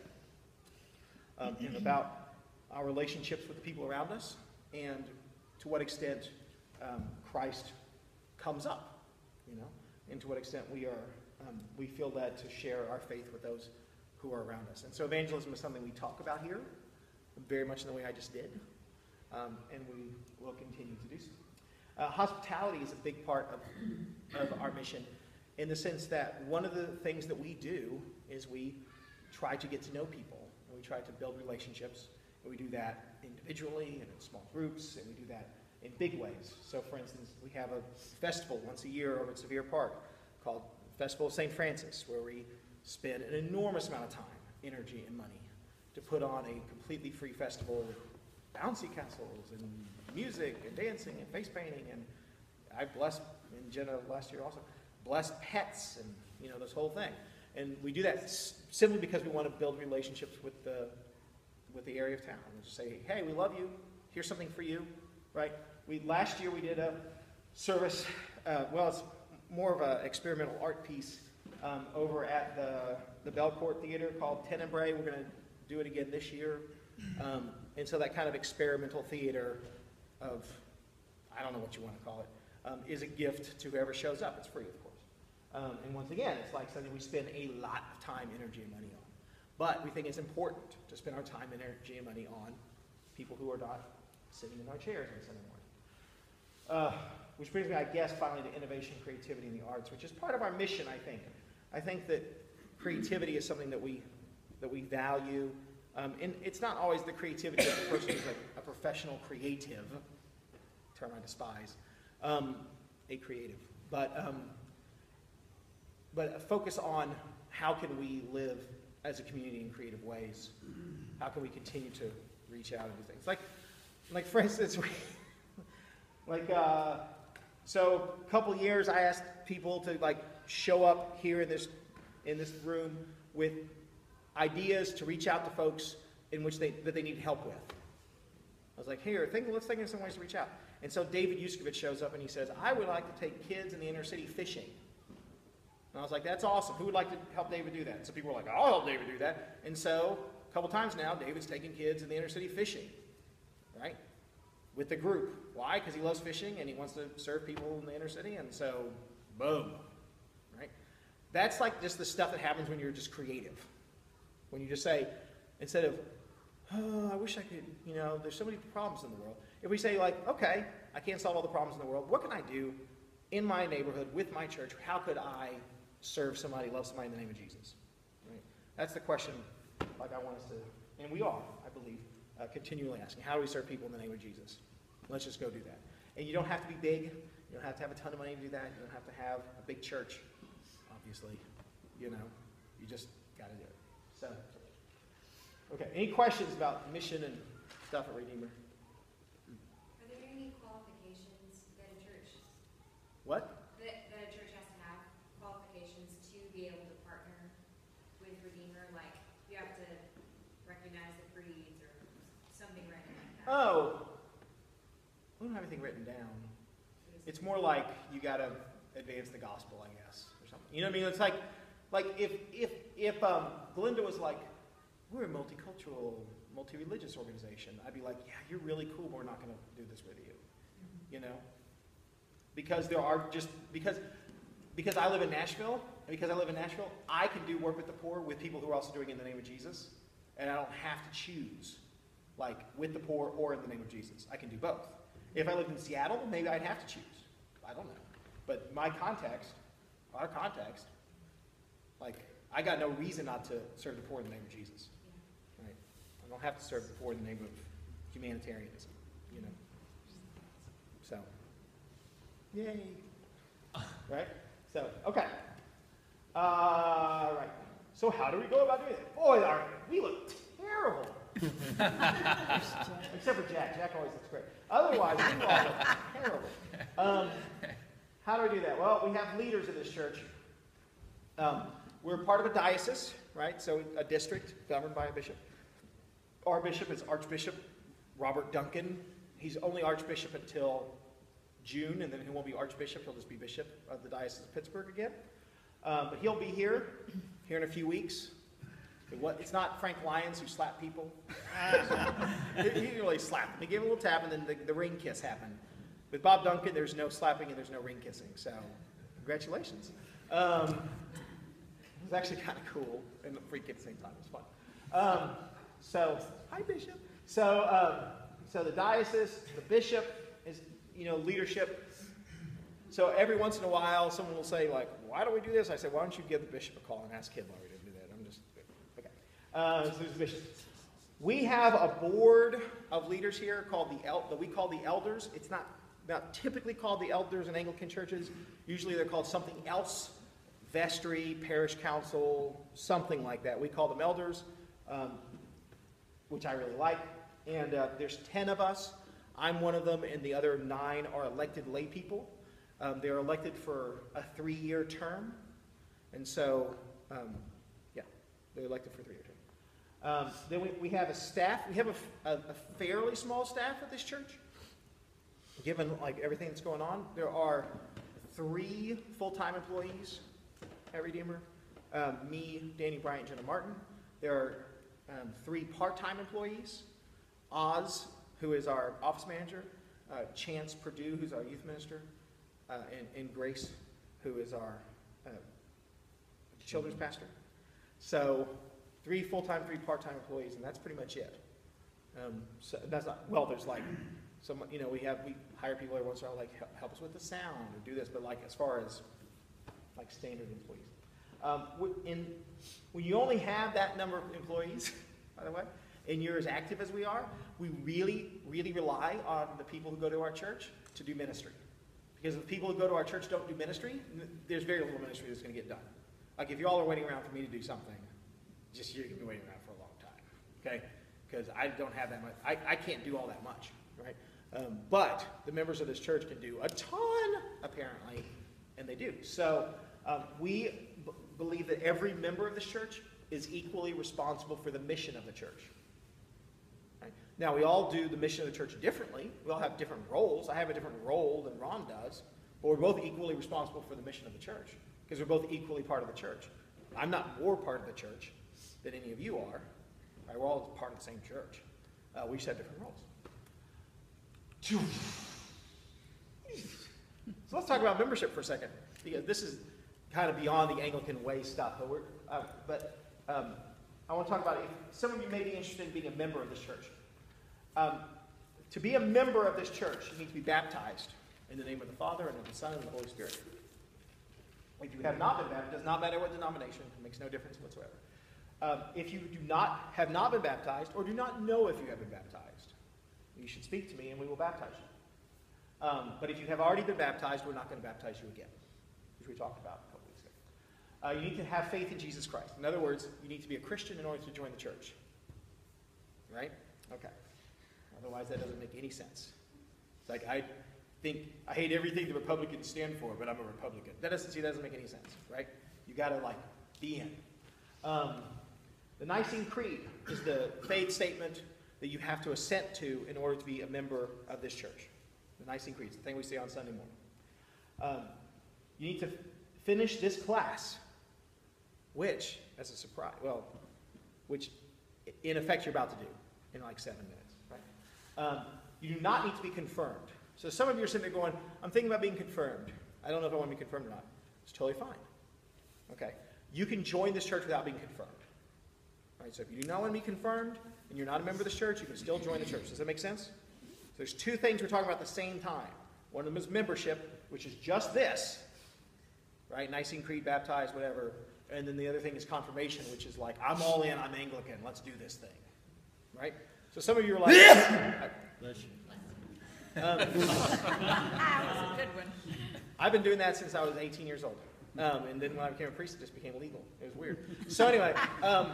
um, and about our relationships with the people around us, and to what extent um, Christ comes up, you know, and to what extent we are, um, we feel led to share our faith with those who are around us. And so evangelism is something we talk about here, very much in the way I just did, um, and we will continue to do so. Uh, hospitality is a big part of, of our mission in the sense that one of the things that we do is we try to get to know people, and we try to build relationships, and we do that individually and in small groups, and we do that in big ways. So, for instance, we have a festival once a year over at Sevier Park called Festival of Saint Francis, where we spend an enormous amount of time, energy, and money to put on a completely free festival with bouncy castles and music and dancing and face painting, and I blessed, and Jenna last year also, blessed pets and, you know, this whole thing. And we do that s- simply because we want to build relationships with the with the area of town. And just say, hey, we love you. Here's something for you, right? We last year we did a service. Uh, well, it's more of an experimental art piece um, over at the the Belcourt Theater called Tenebrae. We're going to do it again this year. Um, and so that kind of experimental theater of, I don't know what you want to call it, um, is a gift to whoever shows up. It's free, of course. Um, and once again, it's like something we spend a lot of time, energy, and money on. But we think it's important to spend our time, energy, and money on people who are not sitting in our chairs on Sunday morning. Uh, which brings me, I guess, finally to innovation, creativity, and the arts, which is part of our mission, I think. I think that creativity is something that we that we value. Um, and it's not always the creativity of the person who's like a professional creative, term I despise, um, a creative. But, um, but a focus on how can we live as a community in creative ways. How can we continue to reach out and do things? Like, like for instance, we, like, uh, so a couple years I asked people to like show up here in this, in this room with ideas to reach out to folks in which they that they need help with. I was like, here, think, let's think of some ways to reach out. And so David Yuskovic shows up and he says, I would like to take kids in the inner city fishing. And I was like, that's awesome. Who would like to help David do that? And so people were like, I'll help David do that. And so a couple times now, David's taking kids in the inner city fishing, right? With the group. Why? Because he loves fishing and he wants to serve people in the inner city. And so, boom, right? That's like just the stuff that happens when you're just creative. When you just say, instead of, oh, I wish I could, you know, there's so many problems in the world. If we say like, okay, I can't solve all the problems in the world. What can I do in my neighborhood with my church? How could I serve somebody, love somebody in the name of Jesus? Right? That's the question like I want us to, and we are, I believe, uh, continually asking, how do we serve people in the name of Jesus? Let's just go do that. And you don't have to be big. You don't have to have a ton of money to do that. You don't have to have a big church, obviously. You know, you just got to do it. So, okay, any questions about mission and stuff at Redeemer? Are there any qualifications that a church, What? that, that a church has to have, qualifications to be able to partner with Redeemer? Like, you have to recognize the creeds or something written like that? Oh, we don't have anything written down. It's more like you got to advance the gospel, I guess, or something. You know what I mean? It's like, like if if if um, Glenda was like, we're a multicultural, multi-religious organization, I'd be like, yeah, you're really cool, but we're not going to do this with you. You know? Because there are just, because because I live in Nashville, and because I live in Nashville, I can do work with the poor with people who are also doing it in the name of Jesus, and I don't have to choose, like, with the poor or in the name of Jesus. I can do both. If I lived in Seattle, maybe I'd have to choose. I don't know. But my context, our context, like, I got no reason not to serve the poor in the name of Jesus. Right? I don't have to serve the poor in the name of humanitarianism, you know. So, yay. Right? So, okay. Uh, right. So how do we go about doing it? Boy, our, we look terrible. Except for Jack. Jack always looks great. Otherwise, we all look terrible. Um, how do we do that? Well, we have leaders in this church. Um, we're part of a diocese, right? So a district governed by a bishop. Our bishop is Archbishop Robert Duncan. He's only Archbishop until June, and then he won't be Archbishop. He'll just be Bishop of the Diocese of Pittsburgh again. Um, but he'll be here, here in a few weeks. It's not Frank Lyons who slapped people. He didn't really slap them. He gave a little tap, and then the, the ring kiss happened. With Bob Duncan, there's no slapping and there's no ring kissing. So, congratulations. Um, it was actually kind of cool and freaky at the same time. It was fun. Um, so, hi, Bishop. So, um, so the diocese, the bishop is, you know, leadership. So every once in a while, someone will say, like, why do we do this? I say, why don't you give the bishop a call and ask him why we didn't do that? I'm just, okay. Uh, so there's the bishop. We have a board of leaders here called the el that we call the elders. It's not, not typically called the elders in Anglican churches. Usually they're called something else, vestry, parish council, something like that. We call them elders, um, which I really like. And uh, there's ten of us. I'm one of them, and the other nine are elected lay people. Um, they're elected for a three-year term. And so, um, yeah, they're elected for a three-year term. Um, then we, we have a staff. We have a, a, a fairly small staff at this church, given like everything that's going on. There are three full-time employees at Redeemer. Um, me, Danny Bryant, Jenna Martin. There are um, three part-time employees. Oz, who is our office manager. Uh, Chance Purdue, who's our youth minister. Uh, and, and Grace, who is our uh, children's pastor. So three full-time, three part-time employees, and that's pretty much it. Um, so that's not, well, there's like, some, you know, we have, we hire people every once in a while, like, help, help us with the sound or do this, but like, as far as, like, standard employees. Um, in, when you only have that number of employees, by the way, and you're as active as we are, we really, really rely on the people who go to our church to do ministry. Because if people who go to our church don't do ministry, there's very little ministry that's going to get done. Like if you all are waiting around for me to do something, just you're going to be waiting around for a long time, okay? Because I don't have that much. I, I can't do all that much, right? Um, but the members of this church can do a ton, apparently, and they do. So um, we b believe that every member of this church is equally responsible for the mission of the church. Right? Now, we all do the mission of the church differently. We all have different roles. I have a different role than Ron does, but we're both equally responsible for the mission of the church because we're both equally part of the church. I'm not more part of the church than any of you are. Right? We're all part of the same church. Uh, we just have different roles. So let's talk about membership for a second, because this is kind of beyond the Anglican Way stuff. But, we're, uh, but um, I want to talk about it. If some of you may be interested in being a member of this church. Um, to be a member of this church, you need to be baptized in the name of the Father, and of the Son, and of the Holy Spirit. If you have not been baptized, it does not matter what denomination. It makes no difference whatsoever. Um, if you do not have not been baptized, or do not know if you have been baptized, you should speak to me, and we will baptize you. Um, but if you have already been baptized, we're not going to baptize you again, which we talked about a couple weeks ago. Uh, you need to have faith in Jesus Christ. In other words, you need to be a Christian in order to join the church. Right? Okay. Otherwise, that doesn't make any sense. It's like, I think, I hate everything the Republicans stand for, but I'm a Republican. That doesn't, see, that doesn't make any sense, right? You got to, like, be in. Um, the Nicene Creed is the faith statement that you have to assent to in order to be a member of this church. The Nicene Creed is the thing we say on Sunday morning. Um, you need to finish this class, which, as a surprise, well, which in effect you're about to do in like seven minutes, right? Um, you do not need to be confirmed. So some of you are sitting there going, I'm thinking about being confirmed. I don't know if I want to be confirmed or not. It's totally fine. Okay? You can join this church without being confirmed. All right, so if you do not want to be confirmed and you're not a member of this church, you can still join the church. Does that make sense? So there's two things we're talking about at the same time. One of them is membership, which is just this, right? Nicene Creed, baptized, whatever. And then the other thing is confirmation, which is like, I'm all in, I'm Anglican, let's do this thing, right? So some of you are like, Bless you. um, That was a good one. I've been doing that since I was eighteen years old. Um, and then when I became a priest, it just became illegal. It was weird. So anyway, um,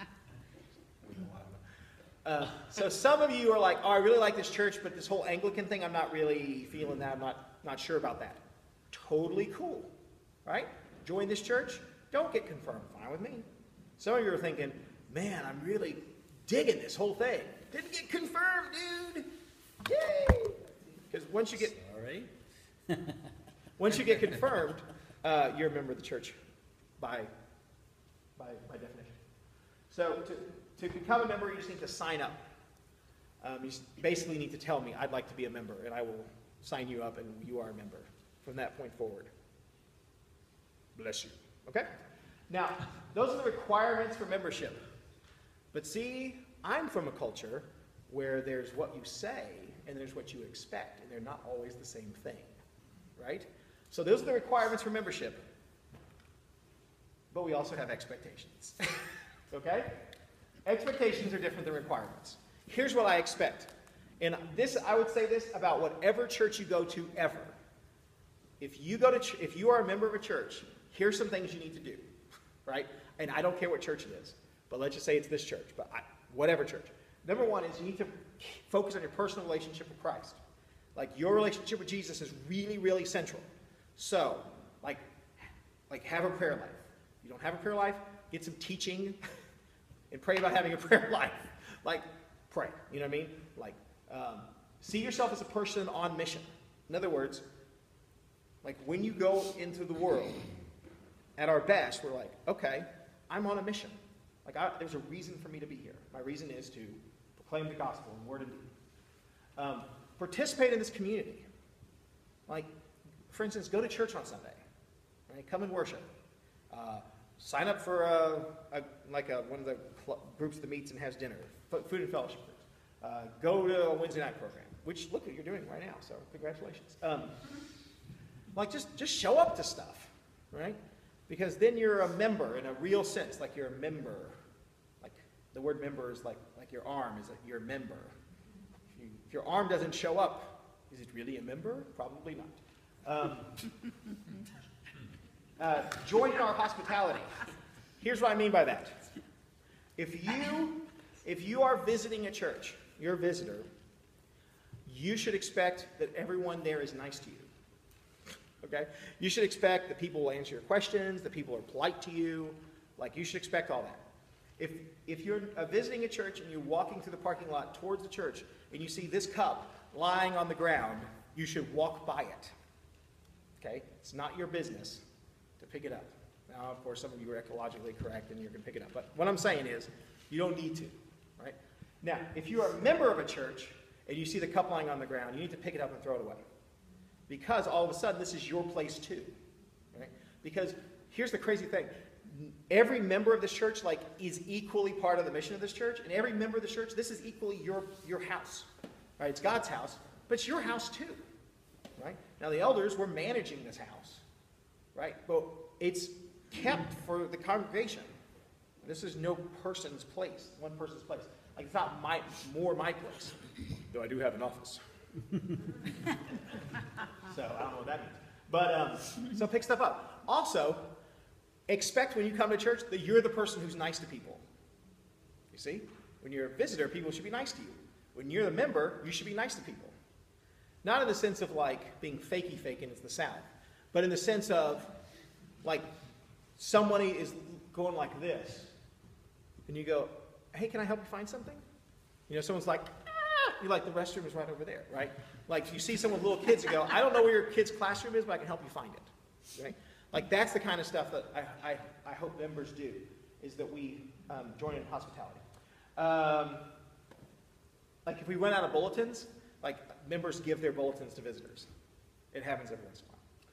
uh, so some of you are like, oh, I really like this church, but this whole Anglican thing, I'm not really feeling that. I'm not, not sure about that. Totally cool, right? Join this church. Don't get confirmed. Fine with me. Some of you are thinking, man, I'm really digging this whole thing. Didn't get confirmed, dude. Yay! Because once you get Sorry. once you get confirmed, uh, you're a member of the church by, by, by definition. So to, to become a member, you just need to sign up. Um, you just basically need to tell me, I'd like to be a member, and I will sign you up, and you are a member from that point forward. Bless you. Okay? Now, those are the requirements for membership. But see, I'm from a culture where there's what you say and there's what you expect, and they're not always the same thing, right? So those are the requirements for membership, but we also have expectations, okay? Expectations are different than requirements. Here's what I expect, and this, I would say this about whatever church you go to ever. If you go to, ch- if you are a member of a church, here's some things you need to do, right? And I don't care what church it is, but let's just say it's this church, but I, whatever church. Number one is you need to focus on your personal relationship with Christ. Like, your relationship with Jesus is really, really central. So, like, like have a prayer life. If you don't have a prayer life, get some teaching and pray about having a prayer life. Like, pray. You know what I mean? Like, um, see yourself as a person on mission. In other words, like, when you go into the world, at our best, we're like, okay, I'm on a mission. Like, I, there's a reason for me to be here. My reason is to proclaim the gospel in word and deed. Um, participate in this community. Like, for instance, go to church on Sunday. Right? Come and worship. Uh, sign up for a, a, like a, one of the cl- groups that meets and has dinner. F- food and fellowship groups. Uh, go to a Wednesday night program, which, look, you're doing right now, so congratulations. Um, like, just, just show up to stuff, right? Because then you're a member in a real sense, like you're a member. Like, the word member is like, like your arm is like you're a member. If, you, if your arm doesn't show up, is it really a member? Probably not. Um, uh, join in our hospitality. Here's what I mean by that. If you, if you are visiting a church, you're a visitor, you should expect that everyone there is nice to you. Okay? You should expect that people will answer your questions, that people are polite to you. Like, you should expect all that. If, if you're uh, visiting a church and you're walking through the parking lot towards the church and you see this cup lying on the ground, you should walk by it. Okay? It's not your business to pick it up. Now, of course, some of you are ecologically correct and you're going to pick it up. But what I'm saying is, you don't need to. Right? Now, if you are a member of a church and you see the cup lying on the ground, you need to pick it up and throw it away. Because all of a sudden, this is your place too. Right? Because here's the crazy thing. Every member of this church, like, is equally part of the mission of this church. And every member of the church, this is equally your, your house. Right? It's God's house, but it's your house too. Right? Now, the elders were managing this house. Right? But it's kept for the congregation. This is no person's place, one person's place. Like, it's not my, more my place. Though I do have an office. So I don't know what that means. But, um, so pick stuff up. Also, expect when you come to church that you're the person who's nice to people. You see? When you're a visitor, people should be nice to you. When you're the member, you should be nice to people. Not in the sense of, like, being fakey faking, it's the South. But in the sense of, like, somebody is going like this. And you go, hey, can I help you find something? You know, someone's like, you're like, the restroom is right over there, right? Like, you see someone with little kids and go, I don't know where your kid's classroom is, but I can help you find it, right? Like, that's the kind of stuff that I, I, I hope members do, is that we um, join in hospitality. Um, like, if we run out of bulletins, like, members give their bulletins to visitors. It happens every once in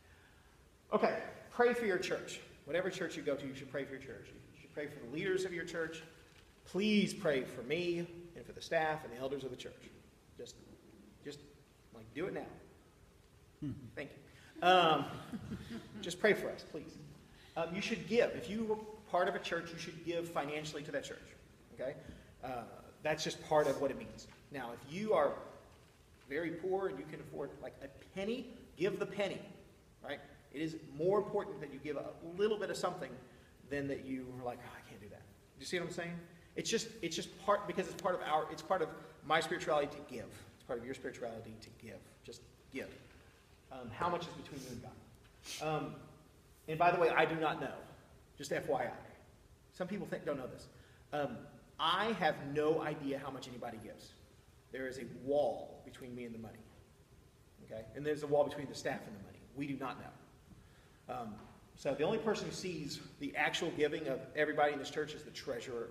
a while. Okay, pray for your church. Whatever church you go to, you should pray for your church. You should pray for the leaders of your church. Please pray for me and for the staff and the elders of the church. Just, just like, do it now. Hmm. Thank you. Um, just pray for us, please. Um, you should give. If you were part of a church, you should give financially to that church. Okay? Uh, that's just part of what it means. Now, if you are very poor and you can afford, like, a penny, give the penny. Right? It is more important that you give a little bit of something than that you are like, oh, I can't do that. Do you see what I'm saying? It's just, it's just part, because it's part of our, it's part of my spirituality to give. It's part of your spirituality to give. Just give. Um, how much is between you and God? Um, and by the way, I do not know. Just F Y I. Some people think, don't know this. Um, I have no idea how much anybody gives. There is a wall between me and the money. Okay? And there's a wall between the staff and the money. We do not know. Um, so the only person who sees the actual giving of everybody in this church is the treasurer.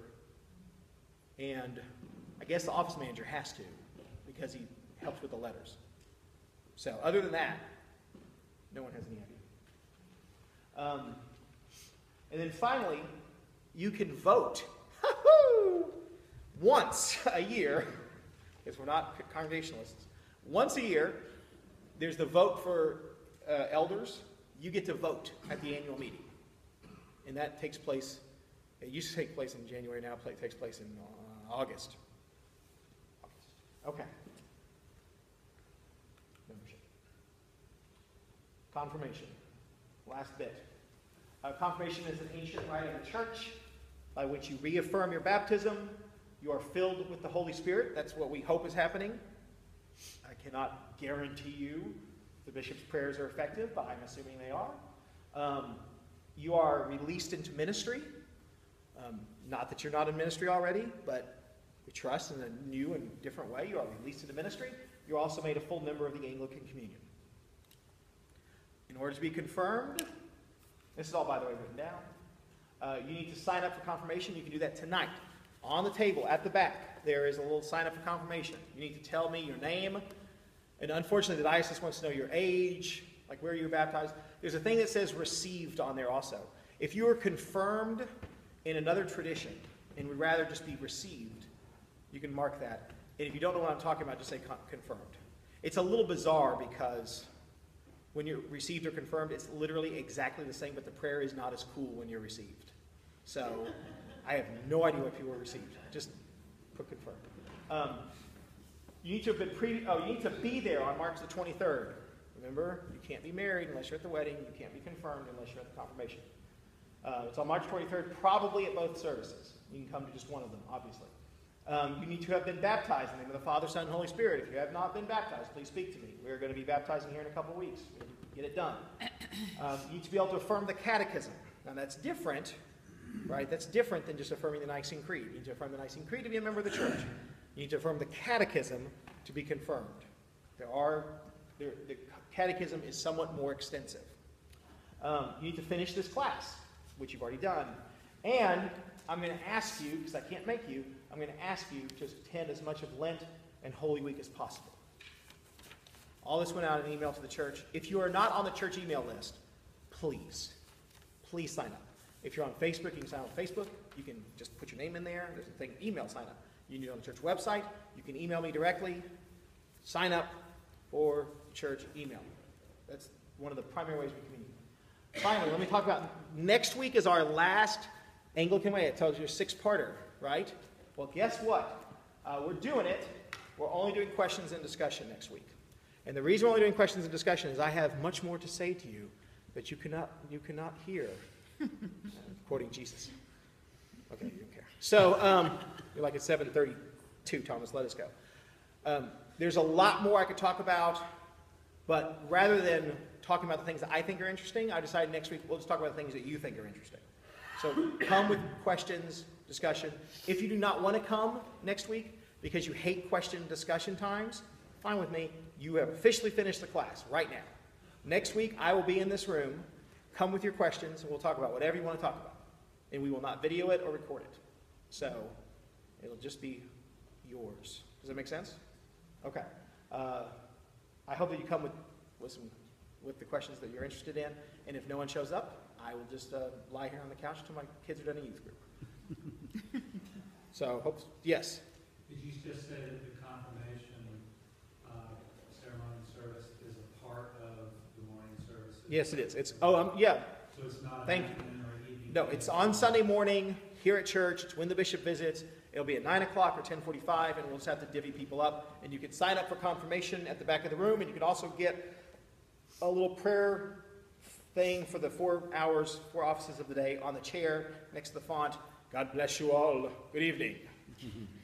And I guess the office manager has to, because he helps with the letters. So other than that, no one has any idea. Um, and then finally, you can vote once a year, because we're not Congregationalists, Once a year, there's the vote for uh, elders. You get to vote at the annual meeting. And that takes place, it used to take place in January, now it takes place in uh, August. August. Okay. Membership. Confirmation. Last bit. Uh, confirmation is an ancient rite of the church by which you reaffirm your baptism. You are filled with the Holy Spirit. That's what we hope is happening. I cannot guarantee you the bishop's prayers are effective, but I'm assuming they are. Um, you are released into ministry. Um, not that you're not in ministry already, but we trust in a new and different way. You are released into ministry. You're also made a full member of the Anglican Communion. In order to be confirmed, this is all, by the way, written down. Uh, you need to sign up for confirmation. You can do that tonight. On the table at the back, there is a little sign up for confirmation. You need to tell me your name. And unfortunately, the diocese wants to know your age, like where you were baptized. There's a thing that says received on there also. If you were confirmed in another tradition and would rather just be received, you can mark that. And if you don't know what I'm talking about, just say con- confirmed. It's a little bizarre because when you're received or confirmed, it's literally exactly the same, but the prayer is not as cool when you're received. So I have no idea what people were received. Just put confirmed. Um, you need to have been pre. Oh, you need to be there on March the twenty-third. Remember, you can't be married unless you're at the wedding. You can't be confirmed unless you're at the confirmation. Uh, it's on March twenty-third, probably at both services. You can come to just one of them, obviously. Um, you need to have been baptized in the name of the Father, Son, and Holy Spirit. If you have not been baptized, please speak to me. We're going to be baptizing here in a couple of weeks. We'll get it done. Um, you need to be able to affirm the catechism. Now, that's different, right? That's different than just affirming the Nicene Creed. You need to affirm the Nicene Creed to be a member of the church. You need to affirm the catechism to be confirmed. There are, there, the catechism is somewhat more extensive. Um, you need to finish this class, which you've already done. And I'm going to ask you, because I can't make you, I'm going to ask you to attend as much of Lent and Holy Week as possible. All this went out in an email to the church. If you are not on the church email list, please, please sign up. If you're on Facebook, you can sign up on Facebook. You can just put your name in there. There's a thing, email sign up. You can do it on the church website. You can email me directly. Sign up for church email. That's one of the primary ways we communicate. Finally, let me talk about next week is our last Anglican Way. It tells you a six-parter, right? Well, guess what? Uh, we're doing it. We're only doing questions and discussion next week. And the reason we're only doing questions and discussion is I have much more to say to you that you cannot, you cannot hear. uh, quoting Jesus. Okay, you don't care. So, um, you're like at seven thirty-two, Thomas, let us go. Um, there's a lot more I could talk about, but rather than talking about the things that I think are interesting, I decided next week we'll just talk about the things that you think are interesting. So come with questions, discussion. If you do not want to come next week because you hate question and discussion times, fine with me. You have officially finished the class right now. Next week, I will be in this room. Come with your questions, and we'll talk about whatever you want to talk about. And we will not video it or record it. So it'll just be yours. Does that make sense? Okay. Uh, I hope that you come with, with, some, with the questions that you're interested in. And if no one shows up, I will just uh, lie here on the couch until my kids are done in youth group. So, hope, yes? Did you just say that the confirmation uh, ceremony service is a part of the morning services? Yes, it is. It's, oh, um, yeah. So it's not Thank an you. afternoon or evening? No, it's on Sunday morning here at church. It's when the bishop visits. It'll be at nine o'clock or ten forty-five, and we'll just have to divvy people up. And you can sign up for confirmation at the back of the room, and you can also get a little prayer thing for the four hours, four offices of the day on the chair next to the font. God bless you all. Good evening.